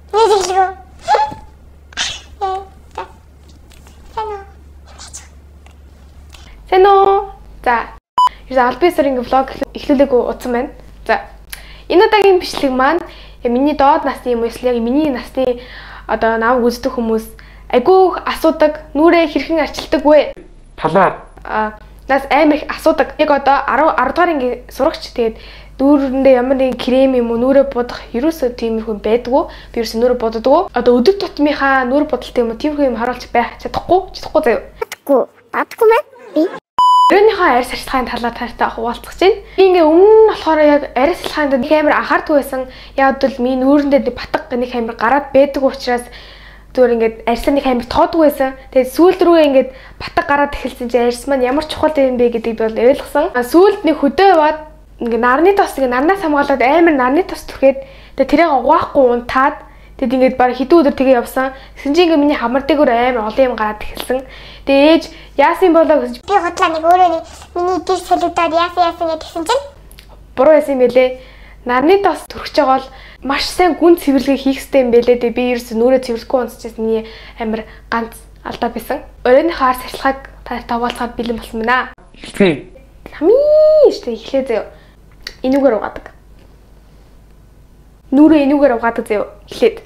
Сэно. За. Ерөөс албан ёсоор влог эхлүүлээгүй утсан байна. За. Энэ удаагийн бичлэг маань миний доод насны юм эсвэл яг миний насны одоо намайг үздэг хүмүүс айгүйх асуудаг, нүрээ хэрхэн арчилдаг вэ? Талаа. Нас амар их асуудаг. Яг одоо 10 дугаар ангийн сурагч тэгээд дүүрэндээ ямар нэгэн крем юм уу нүрээ будах ерөөсөө тиймэрхүү байдгүй. Би ерөөсөө нүрээ буддаггүй. Одоо өдөр тутмынхаа нүр будалт юм уу тиймэрхүү юм харуулж байх чадахгүй заяа. Бадгүй мэн би. Өөрийнхөө арьс арчилгааны талаар таартай хуваалцах чинь. Би ингээ өмнө нь болохоор яг арьс арчилгаанд нэг амар анхаардгүй байсан. Яг бол миний нүүрэндээ батг нэг амар гараад байдаг учраас зүгээр ингээд арьсаа нэг амар тоодгүй байсан. Тэгээд сүүлд рүү ингээд батг гараад эхэлсэн чинь арьс маань ямар чухал юм бэ гэдгийг бол ойлгосон. Сүүлд нэг хөдөө яваад ингээ нарны тос ингээ нарнаас хамгаалаад амар нарны тос түрхээд тэгээд тэрийг угаахгүй унтаад тэгэд ингээд баг хэдэн өдөр тэгээ явсан. Тэгсэн чинь ингээ миний хамар дээгүүр амар олон юм гараад эхэлсэн. Тэгээ ээж яасан болоо гэж би худлаа нэг өөрөө нэг миний гэр солигдоод яасан гэсэн чинь буруу яасан юм бэлээ. Нарны тос түрхэж байгаа бол маш сайн гүн цэвэрлэгээ хийх хэрэгтэй юм бэлээ. Тэгээ би ерөөсөө нүрээ цэвэрлэхгүй унтчихсан миний амар ганц алдаа байсан. Өрөөний хаар сарчлагыг таваалцахад бэлэн болсон байна. Эхлэе. Хамаа штэ эхлэе заяа. Энүүгээр угаадаг. Нүрээ энүүгээр угаадаг заяа. Эхлээд.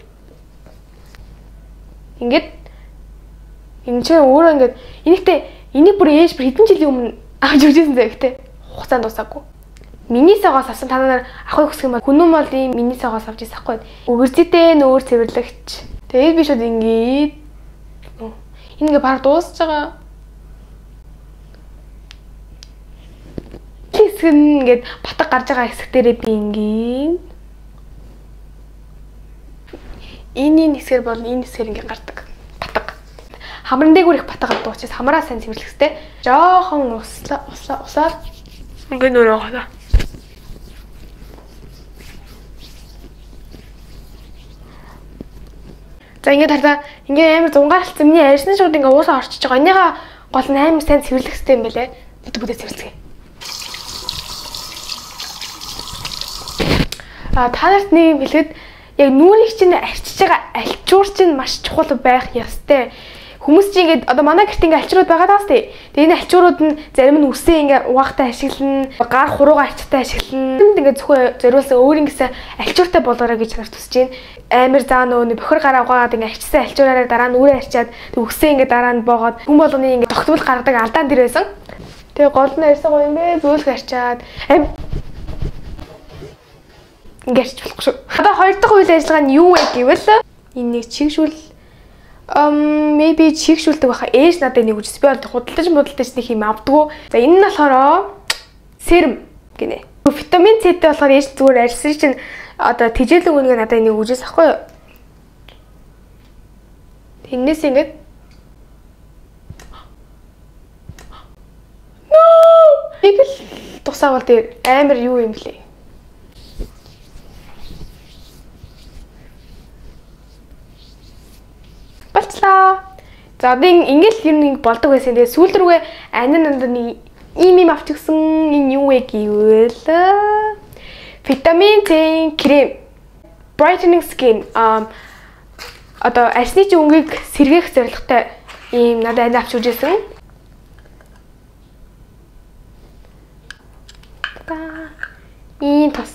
Ингээд энэ ч өөрөө ингээд энийг бүр ээж бүр хэдэн жилийн өмнө авч өгчээсэн заяа гэхдээ хугацаанд дуусаагүй. Миний сагаас авсан та нар авах хүсэх юм бол хүнүн мал ийм миний сагаас авч ирсэн хгүй. Өгөрзөдөө нөөр цэвэрлэгч. Тэгээд би шууд ингээд энэ ингээ баг дуусж байгаа. Хэсэг нь ингээд батг гарч байгаа хэсэг дээрээ би ингээд энэ хэсгэр бол энэ хэсгэр ингээд гардаг. Батг. Хамран дээгүүр их батг гардаг учраас хамраа сайн цэвэрлэх хэрэгтэй. Жохон усаар ингээд нөрөө хаа. За ингээд хараа ингээд амар зунгаарлцсан миний арьсны шууд ингээд уусаа орчиж байгаа. Энийхээ гол нь амар сайн цэвэрлэх хэрэгтэй юм байлээ. Бүдэ цэвэрлэе. Та нарт нэг юм хэлэхэд яг нүрийг чинь арчиж байгаа альчуур чинь маш чухал байх ёстой. Хүмүүс чинь ингээд одоо манай гэрт ингээд альчуурууд байгаа даа сте. Тэгээ энэ альчуурууд нь зарим нь үсээ ингээд угаахтай ашиглана, гар хуруугаа арчтай ашиглана. Ингээд зөвхөн зориулсан өөрөнгөсөө альчууртай болоорой гэж нар тусч байна. Амар заа нөө бохор гараа угаагаад ингээд арчсан альчуураараа дараа нь үрээ арчаад үсээ ингээд дараа нь боогоод хүн болгоны ингээд тогтмол гаргадаг алдаан дэр байсан. Тэгээ гол нь арьсан гоё юм бэ зөөлх арчаад ингээд арчиж болохгүй шүү. Одоо хоёр дахь үйл ажиллагаа нь юу вэ гэвэл энэ нэг чигшүүл maybe чигшүүлдэг байхаа ээж надад нэг үжис би бол худалдаж нэг юм авдггүй. За энэ нь болохоор серум гинэ. Витамин С-тэй болохоор ээж зүгээр арьсан чинь одоо тижээлэг үнгээ надад нэг үжис ахгүй юу. Тэрнээс ингээд нэг л тусаавал дээр амар юу юм блэ. Болцлоо. За одоо ингээл юм болдог байсан. Тэгээ сүүл рүүгээ анин нандны ийм авч өгсөн энэ юу вэ гэвэл витамин С крем brightening skin одоо арьсны чинь өнгийг сэргээх зорилготой ийм надад авч өгсөн. Ийм тос.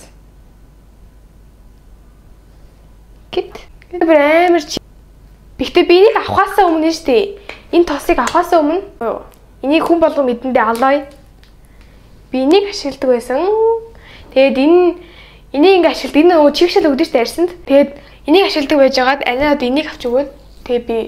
Гэт амар Гэхдээ би энийг авахаасаа өмнө шүү дээ. Энэ тосыг авахаасаа өмнө энийг хүн болгон мэдэндээ алоё. Би энийг ашигладаг байсан. Тэгээд энийг ингээ ашигладаг. Энэ нөгөө чигшэл өгдөө шүү дээ арьсанд. Тэгээд энийг ашигладаг байж байгаад анаад энийг авч өгөөд тэгээд би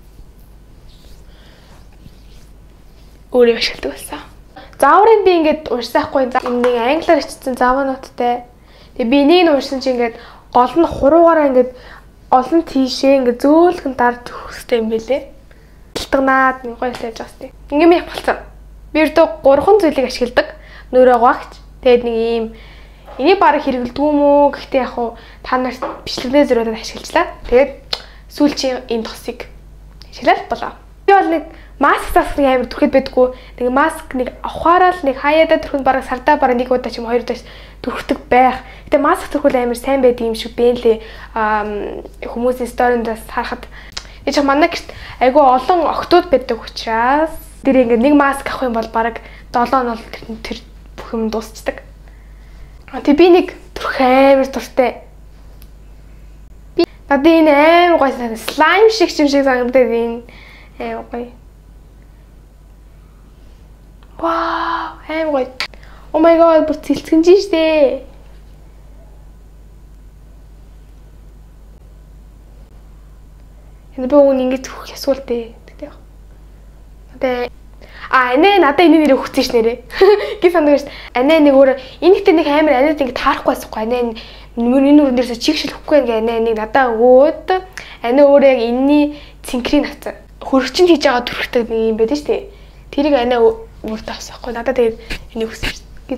өөрийг ашигладаг байсан. Зааврыг би ингээд уншсаахгүй. Энэ нэг англиар бичсэн заавнуудтай. Тэгээд би энийг уншсан чинь ингээд гол нь хуруугаараа ингээд олон тийшээ ингээ зөөлхөн дарж өгөхтэй юм бэлээ. Талтганаад нэг гоё хийж байгаа сте. Ингээм их болцсон. Би өөртөө 3 зүйлийг ашигладаг. Нөрөө гаагч. Тэгээд нэг ийм энийг баг хэрэглэдэг юм уу? Гэхдээ яг хуу та нарт бичлэгнээ зөрөөдөд ашиглажлаа. Тэгээд сүүлчийн энэ тосыг ашиглаад болоо. Би бол нэг маск засах амар түрхэд байдгүй. Тэгээ маск нэг авахаараа л нэг хаяада түрхэнд бараг сардаа бараг нэг удаа ч юм хоёр удаа түрхдэг байх. Гэтэ маск түрхвэл амар сайн байдаг юм шиг бэ лээ. Хүмүүсийн сториндаас харахад яг манай гэрт айгүй олон октод байдаг учраас тэр ингээд нэг маск авах юм бол бараг 7 хоног тэр бүх юм дуусчдаг. Тэг би нэг түрх амар дуртай. Би надад энэ амар гоё слайм шиг санагдаад энэ амар гоё. Вау, амар гоё. Oh my god, бүр цэлцгэнж штэ. Энэ би өгн ингэж өгөх ясуултээ. Тэгээ энэ надад энэ нэрээ өгсөн ш нэрээ. Гис сандаг ш. Анаа нэг өөр энэхтэй нэг амар анаад ингэ таарахгүй байсахгүй. Анаа энэ нүрэн дээрээс чигшил өгөхгүй ингээ анаа нэг надад өгөөд анаа өөрөө яг энэний цинкрийг авсан. Хөрөгчөнд хийж байгаа төрхтэй нэг юм байдаг ш тий. Тэрийг анаа өөртөө авсан байхгүй. Надад тэгээд энийг өгсөн ш. Гис.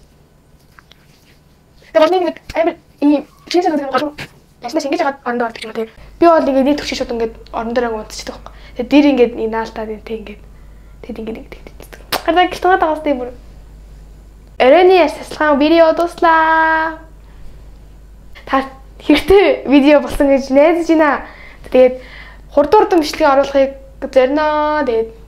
Тэгээд нэг амар ийм шинэ санаад гол яснаас ингэж хагаад орондоо ордог юм тий. Би бол ингээ нэг төгшин шууд ингээ орон дээрээ унтчихдаг байхгүй. Тэгээд дэр ингээ нэг наалтаад тий ингээ тэгэд ингээ гараа гэлтгээд байгаас тийм бүр. Өрөөний ярьцлагаан видео дуслаа. Та хэрэгтэй видео болсон гэж найдаж байна. Тэгээд хурдан бичлэгээ оруулахыг зорноо. Тэгээд